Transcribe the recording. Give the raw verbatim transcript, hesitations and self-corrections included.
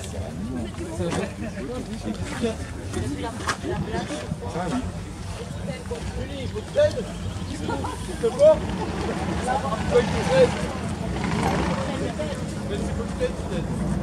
Julie, vous t'aide? Tu te vois? Quoi, il t'aide? Mais c'est quoi que t'aides, tu t'aides?